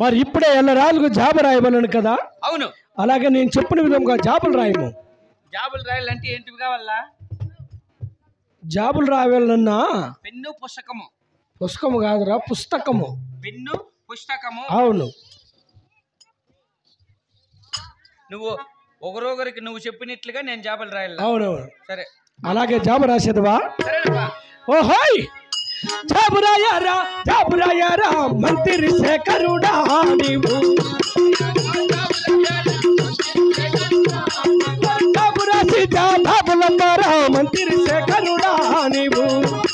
మరి ఇప్పుడే ఎల్లరాళ్ళకు జాబు రాయమన్నాను కదా. అవును. అలాగే నేను చెప్పిన విధంగా జాబులు రాయము. జాబులు రాయాలంటే ఏంటివి కావాలా? జాబులు రాయాలన్నా పెన్ను పుస్తకము. పుస్తకము కాదురా, పుస్తకము. పెన్ను పుస్తకము. అవును. నువ్వు ఒకరొకరికి నువ్వు చెప్పినట్లుగా నేను జాబులు రాయాలి. అవునవును. సరే, అలాగే జాబు రాసేదివా? సరేనప్పా. ఓహోయ్, జాబు రాయారా మంత్రి శేఖరుడా నీవు. జాబు రాసి జాబులందరా మంత్రి శేఖరుడా నీవు.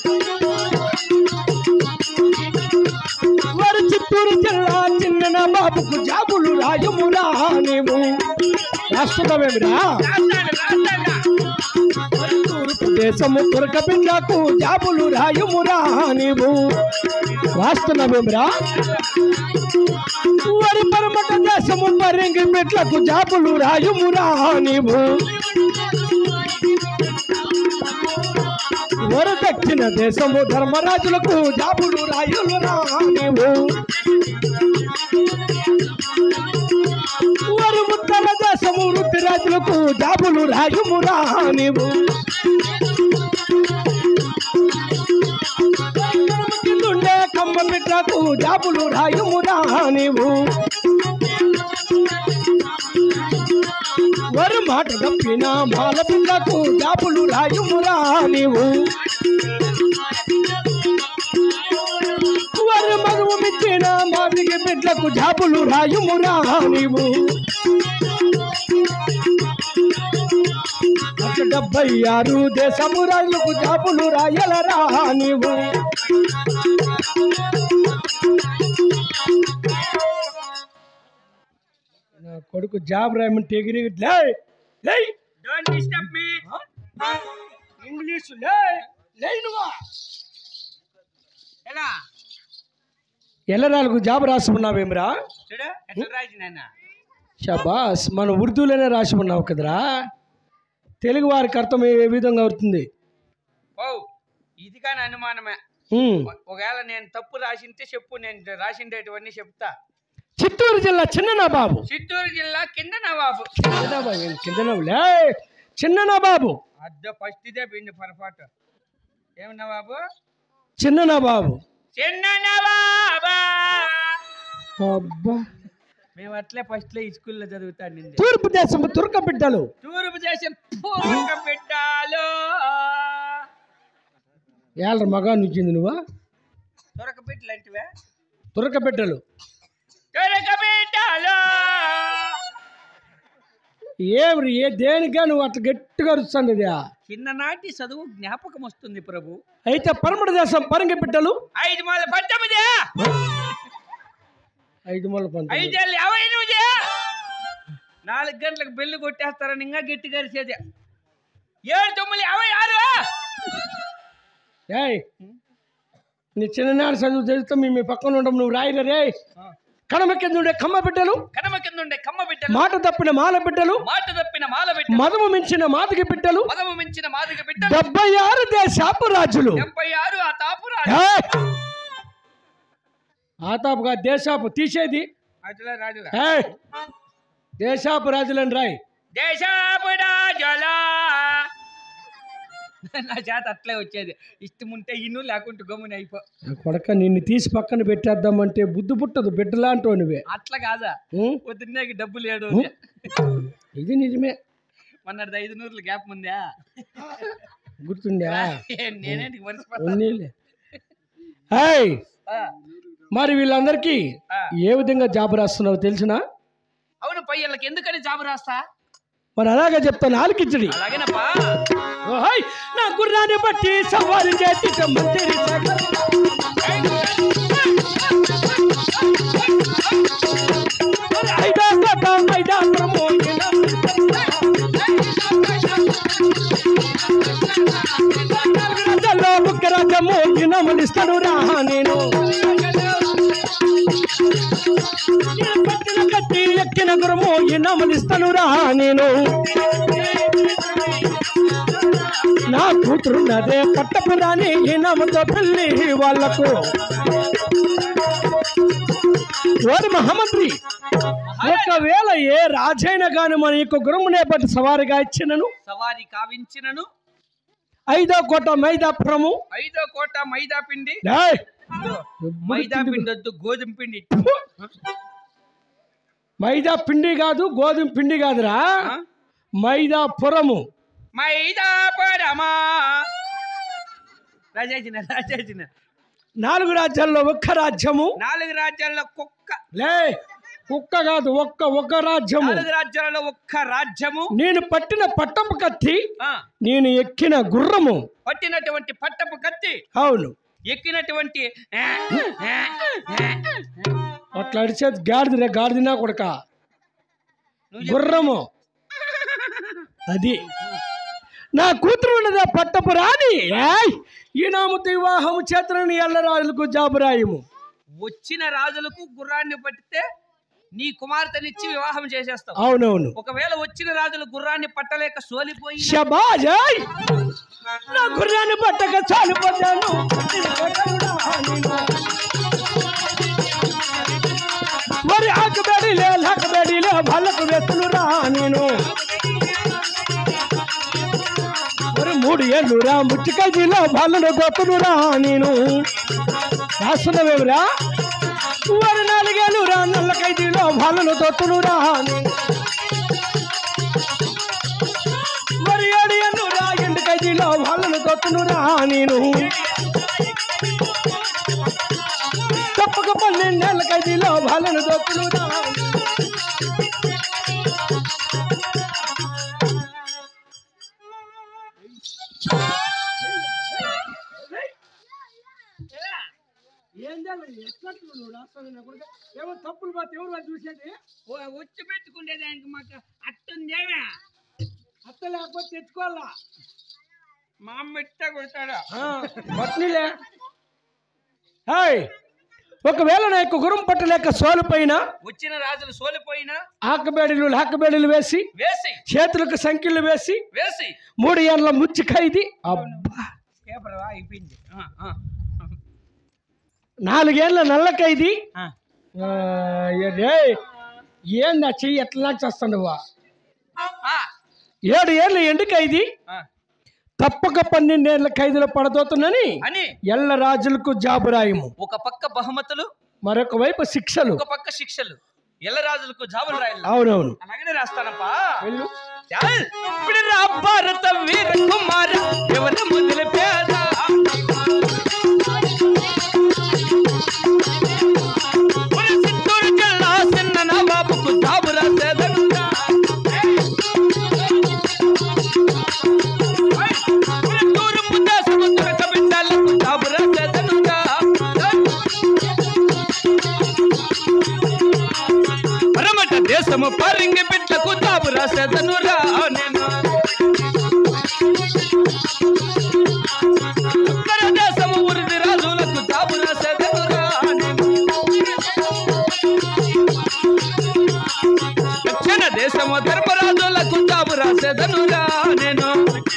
వారు చిత్తూరు జిల్లా చిన్న బాబుకు జాబులు రాయమురా నీవు. రాస్తున్నావేమిరా? తూర్పు దేశము తురక బిడ్డకు జాబులు రాయమురా నీవు. రాస్తున్నావేమిరా? వారి పరమట దేశము పరింగి బిడ్డకు జాబులు రాయమురా నీవు. వర దక్షిణ దేశము ధర్మరాజులకు జాబులు రాయులురా నీవు. వారు ఉత్తర దేశము వృత్తిరాజులకు జాబులు రాయుమురా నీవు. కిందుండే కమ్మ బిడ్డకు జాబులు రాయుమురా నీవు. వారు మాట తప్పిన మాల బిడ్డకు జాబులు రాయుమురా నీవు. వారు మధువు మిచ్చిన మాదిగ బిడ్డకు జాబులు రాయుమురా నీవు. 76 దేశము రాజులకు జాబులు రాయలరా నీవు. నా కొడుకు జాబ్ రాయమంటే ఎగిరి ఇంగ్లీషు ఎల్లరాళ్ళకు జాబ్ రాసుకున్నావేమిరా? షబాస్, మన ఉర్దూలోనే రాసి ఉన్నావు కదరా. తెలుగు వారికి అర్థం ఏ విధంగా అవుతుంది? ఇది కానీ అనుమానమే. ఒకవేళ నేను తప్పు రాసింటే చెప్పు, నేను రాసిండేటివన్నీ చెప్తా. చిత్తూరు జిల్లా చిన్న నవాబు. చిత్తూరు జిల్లా కింద నవాబు. చిన్న నవాబు అద్ద ఫస్ట్ ఇదే పిండి పొరపాటు. ఏమి నవాబు? చిన్న నవాబు. చిన్న నవాబా. అబ్బా, మేము అట్లే ఫస్ట్ లో ఈ స్కూల్లో చదువుతాను. తూర్పు దేశం తురక బిడ్డలు. తూర్పు దేశం తురక బిడ్డలు. ఏళ్ళ మగా నుంచింది నువ్వు. తురక బిడ్డలు అంటివే? తురక బిడ్డలు. తురక బిడ్డలు ఏమి దేనిగా నువ్వు అట్లా గట్టిగా అరుస్తుంది? చిన్ననాటి చదువు జ్ఞాపకం వస్తుంది ప్రభు. అయితే పరమట దేశం పరంగి బిడ్డలు. 5 మూల 19. 5 మూల 19. 5 4 గంటలకు బెల్లు కొట్టేస్తారని ఇంకా గట్టి గరిసేది. 7 9 56. ఏయ్, నీ చిన్ననాడు చదువు చదివితే మీ పక్కన ఉండడం నువ్వు రాయలే రే. కడమ కింద ఉండే కమ్మ బిడ్డలు. కడమ కింద ఉండే కమ్మ బిడ్డలు. మాట తప్పిన మాల బిడ్డలు. మాట తప్పిన మాల బిడ్డలు. మదము మించిన మాదిగ బిడ్డలు. మదము మించిన మాదిగ బిడ్డలు. 76 దేశాపు రాజులు. 76 ఆ తాపు రాజు. ఆ తాపుగా దేశాపు తీసేది రాజుల దేశాపు రాజులని రాయ్. దేశాపు రాజుల. నా చేత అట్లే వచ్చేది. ఇష్టం ఉంటే ఇన్ను, లేకుంటే గమ్మున అయిపో. కొడక, నిన్ను తీసి పక్కన పెట్టేద్దామంటే బుద్ధి పుట్టదు. బిడ్డలాంటో నువ్వే. అట్లా కాదా? పొద్దున్నేకి డబ్బు లేడు. ఇది నిజమే. మొన్నటి 500 గ్యాప్ ఉందా? గుర్తుందా? నేనేంటి మర్చిపోతాను. మరి వీళ్ళందరికీ ఏ విధంగా జాబు రాస్తున్నావు తెలిసినా? అవును పై, వీళ్ళకి ఎందుకని జాబు రాస్తా? మరి అలాగే చెప్తాను, ఆలకించడి. అలాగేనప్పా. ఓహోయ్, నా గుర్రాన్ని బట్టి సవారి చేసి మోగినములిస్తాను రా నేను. పట్టిన కట్టి ఎక్కిన గురము ఇనములిస్తాను రా నేను. నా కూతురున్నదే పట్టపురాని ఇనముతో పెళ్ళి వాళ్లకు. ఓరి మహామంత్రి, ఒకవేళ ఏ రాజైనా గాని మన యొక్క గురుమునే బట్టి సవారిగా ఇచ్చినను, సవారి కావించినను, 5వ కోట మైదాపురము, 5వ కోట మైదా పిండి, ఏయ్! మైదా పిండి వద్దు, గోధుమ పిండి. మైదా పిండి కాదు, గోధుమ పిండి కాదురా, మైదాపురము. మైదాపురమా రాజాచిన 4 రాజ్యాల్లో ఒక్క రాజ్యము, 4 రాజ్యాల్లో కుక్క, లే కుక్క కాదు, ఒక్క రాజ్యము. 4 రాజ్యాలలో ఒక్క రాజ్యము. నేను పట్టిన పట్టపు కత్తి, ఆ, నేను ఎక్కిన గుర్రము. పట్టినటువంటి పట్టపు కత్తి, అవును, ఎక్కినటువంటి అట్లా అడిచేది గాడిద, గాడిదినా కొడక గుర్రము. అది నా కూతురు ఉన్నదా పట్టపు రాని, ఈ నామతో వివాహము చేతనని ఎల్ల రాజులకు జాబురాయము. వచ్చిన రాజులకు గుర్రాన్ని పట్టితే నీ కుమార్తెనిచ్చి వివాహం చేసేస్తావు. అవునవును. ఒకవేళ వచ్చిన రాజులు గుర్రాన్ని పట్టలేక సోలిపోయి, శబాజ్, నా గుర్రాన్ని పట్టక చాలిపోతాను. మరి ఆకబెడిలే లకబెడిలే భలకు వెతులు రా నేను. మరి 3 ఏళ్ళు రా ముచ్చికైలో భలను గొప్పను రా నేను. రాస్తున్నావేమిరా? మరి 4 ఏళ్ళు రా నల్ల ఖైదీలో భలను దొత్తును రా నేను. మరి 7 ఏళ్ళు రా ఎండు ఖైదీలో భలను దొత్తును రా నేను. తప్పక 12 ఏళ్ళ ఖైదీలో భలను దొత్తును రా. ఏమో తప్పులు పోతే ఎవరు వాళ్ళు చూసేది? వచ్చి పెట్టుకునేదానికి మాకు అట్టుందేమే. అత్త లేకపోతే తెచ్చుకోవాలా? మా అమ్మ ఇట్ట కొడతాడా? పట్నీలే. ఒకవేళ నా యొక్క గురం పట్టలేక సోలిపోయిన, వచ్చిన రాజులు సోలిపోయినా, ఆకబేడీలు వేసి చేతులకు సంఖ్యలు వేసి 3 ఏళ్ళ ముచ్చి ఖైదీ. అబ్బా, అయిపోయింది. 4 ఏళ్ళ నల్ల ఖైదీ. ఏందా చెయ్యి ఎట్లా చేస్తానువా? 7 ఏళ్ళ ఎండు ఖైదీ. తప్పక 12 ఏళ్ళ ఖైదీలో పడదోతుందని ఎల్ల రాజులకు జాబురాయము. ఒక పక్క బహుమతులు, మరొక వైపు శిక్షలు. ఒక పక్క శిక్షలు, ఎల్ల రాజులకు జాబులు రాయాలి. అవునవును, అలాగనే రాస్తానప్పా. ఇప్పుడు రా భారత వీర కుమార ఎవరు మొదలు పేద, చిత్తూరు జిల్లా చిన్న నవాబుకు జాబు రాసేదనుగా, చిత్తూరు ముద్ద సముద్ర కవితలకు జాబు రాసేదనుగా, పరమట దేశము పరింగి బిడ్డకు జాబు రాసేదనురా నేను. ఉత్తర దేశము ఉరిది రాజులకు జాబు రాసేదనురా నేను. దక్షిణ దేశము ధర్మరాజులకు జాబు రాసేదనురా నేను.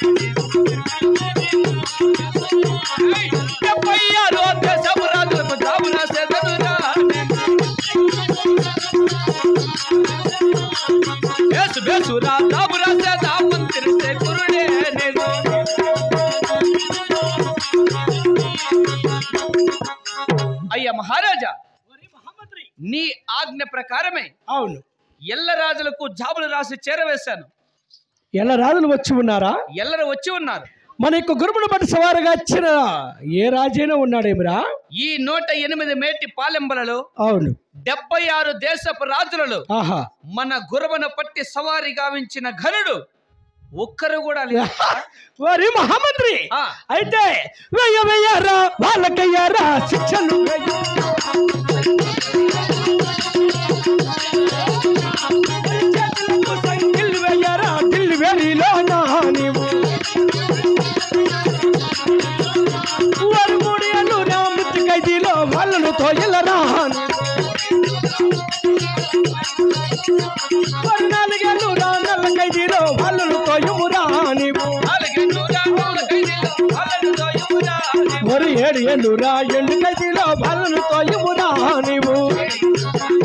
76 దేశము రాజులకు జాబు రాసేదనురా నేను. బేసురా జాబు రాసేదా మంత్రి కురుడే నేను. అయ్యా మహారాజా, నీ ఆజ్ఞ ప్రకారమే అవును ఎల్ల రాజులకు జాబులు రాసి చేరవేశాను. ఎల్ల రాజులు వచ్చి ఉన్నారా? ఎల్లరు వచ్చి ఉన్నారు. మన యొక్క గురుమును బట్టి సవారుగా వచ్చిన ఏ రాజైనా ఉన్నాడేమిరా? ఈ 108 మేటి పాలెంబలలో, అవును, 76 దేశపు రాజులలో ఆహా, మన గురుమును పట్టి సవారి గావించిన ఘనుడు ఒక్కరు కూడా లేదు. వారి మహామంత్రి అయితే వెయ్యరా వాళ్ళకయ్యారా శిక్షలు. సంఖ్యలు వెయ్యరా ఢిల్లీ వేరిలో నా నీవు. వారు 3 ఏళ్ళు నా మృతి ఖైదీలో వాళ్ళను తోయలరా. 4 ఏళ్ళు నా నల్ల ఖైదీలో వాళ్ళను తోయమురా నీవు. 7 ఏళ్ళు రా ఎండు ఖైదీలో వాళ్ళను తోయమురా నీవు.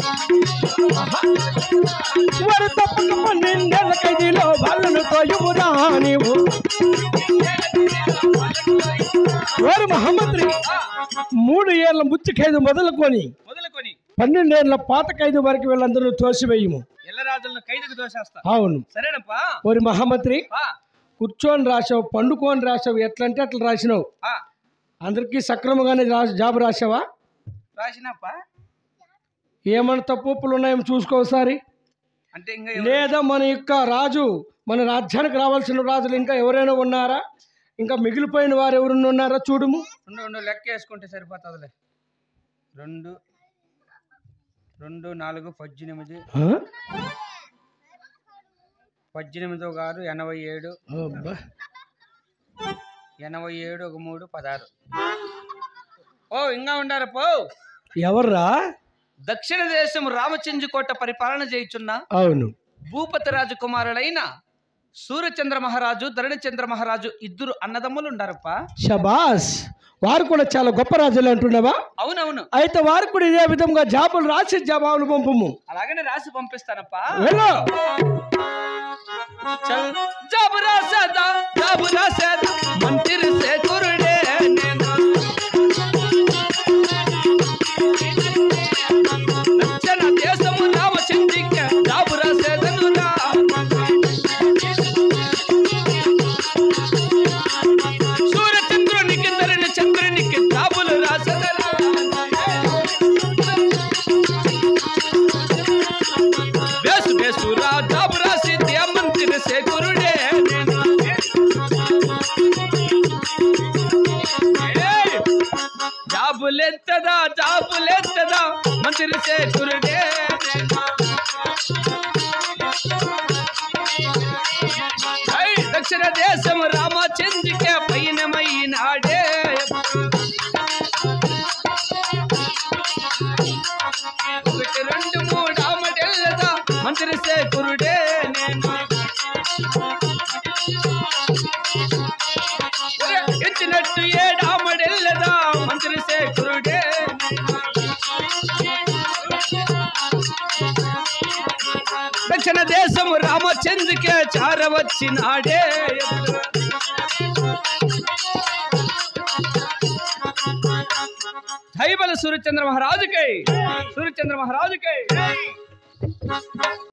మహామంత్రి 3 ఏళ్ల ముత్తి ఖైదు మొదలుకొని 12 ఏళ్ల పాత ఖైదు వరకు వీళ్ళందరూ తోసివేయము. ఎల్లరాజులను ఖైదుకు దోసేస్తా. అవును. సరేనప్పా. ఓరి మహామంత్రి, కూర్చొని రాసావు, పండుకొని రాసావు, ఎట్లంటే అట్లా రాసినావు. అందరికీ సక్రమంగానే జాబు రాసావా? రాసినప్పా. ఏమన్నా తప్పులు ఉన్నాయేమో చూసుకోసారి. అంటే ఇంకా లేదా మన యొక్క రాజు, మన రాజ్యానికి రావాల్సిన రాజులు ఇంకా ఎవరైనా ఉన్నారా? ఇంకా మిగిలిపోయిన వారు ఎవరైనా ఉన్నారా? చూడుము. లెక్క వేసుకుంటే సరిపోతుందిలే. 2 2 4 18 18 గారు 87 87 1 3 16. ఓ ఇంకా ఉండారు పో. ఎవర్రా? దక్షిణ దేశం రామచంద్రకోట పరిపాలన చేయుచున్న అవును భూపతి రాజు కుమారులైన సూర్యచంద్ర మహారాజు, ధరణిచంద్ర మహారాజు ఇద్దరు అన్నదమ్ములు ఉండారప్ప. షబాస్. వారు కూడా చాలా గొప్ప రాజులు అంటున్నావా? అవునవును. అయితే వారు కూడా ఇదే విధంగా జాబులు రాసి జవాబులు పంపము. అలాగనే రాసి పంపిస్తానప్పా. జాబు రాసేదా మంత్రి సేకురుడే దక్షిణ దేశము రామచంద్రికే జాబు రాసేదను రా. సూర్యచంద్రునికి ధరణి చంద్రునికి జాబులు రాసేదరా. బేసు బేసురా జాబు రాసి మంత్రి సేకురుడే. జాబులెత్తదా మంత్రి సేకురుడే. దక్షిణ దేశం రామచంద్రికే పైనమైనాడే. 1 2 3 ఆమడెల్లదా మంత్రి సేకురుడే. ఎచ్చినట్టు 7 ఆమడెల్లదా మంత్రి సేకురుడే. దక్షిణ దేశం రామచంద్రకే చారవచ్చినాడే. జై బల సూర్యచంద్ర మహారాజుకై.